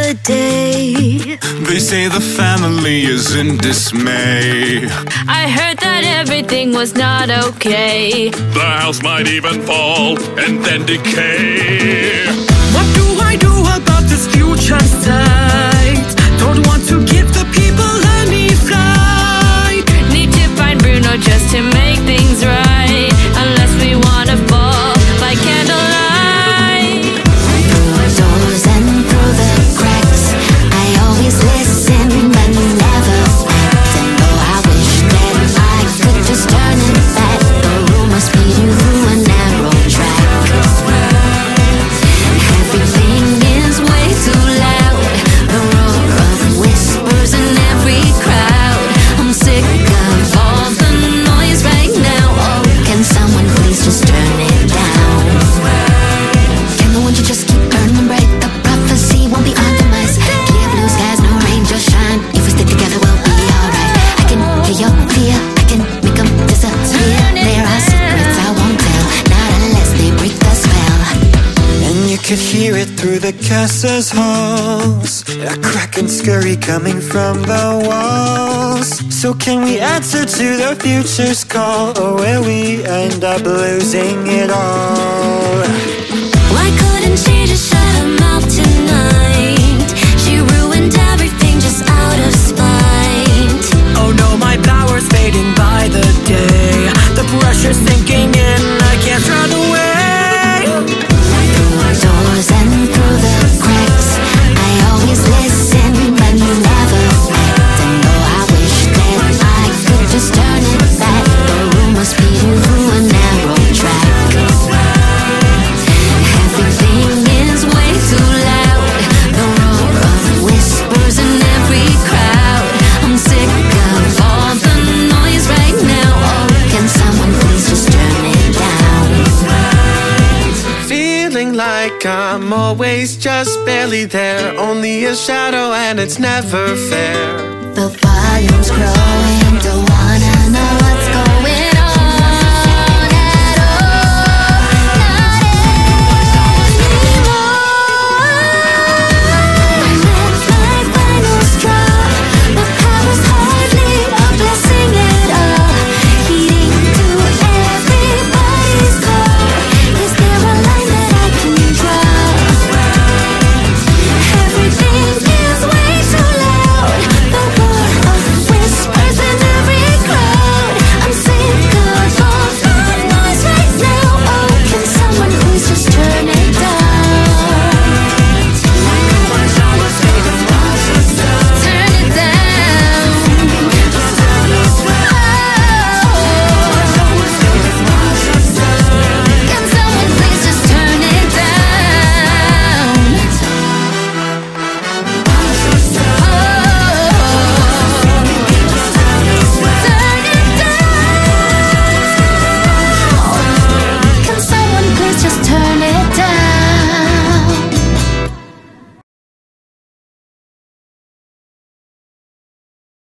the day. They say the family is in dismay. I heard that everything was not okay. The house might even fall and then decay. What do I do about this future sight? Don't want to give the people any flight. Need to find Bruno just to make things right. Unless we wanna fall by candlelight. Through doors and through the cracks, I always listen but never act. And though I wish that I could just turn it back, the room must be through a narrow track. Everything is way too loud, the roar of whispers in every crowd. I'm sick of all the noise right now. Oh, can someone please just turn it down? Can the wind you just keep burning bright? The prophecy won't be on demise. Clear blue skies, no rain, just shine. If we stick together, we'll be alright. I can hear your fear, I can make them disappear. There are secrets I won't tell, not unless they break the spell. And you could hear it through the castle's halls, a crack and scurry coming from the walls. So can we answer to the future's call, or will we end up losing it all? Why couldn't she just shut her mouth tonight? She ruined everything just out of spite. Oh no, my power's fading by the day. The pressure's sinking in, I can't run away. Through doors and through the cracks, I always listen but never act. And though I wish that I could just turn it back, the room must be through a narrow track. Everything is way too loud, the roar of whispers in every crowd. I'm sick of all the noise right now. Oh, can someone please just turn it down? Feeling like I'm always just barely there, only a shadow and it's never fair. The volume's growing,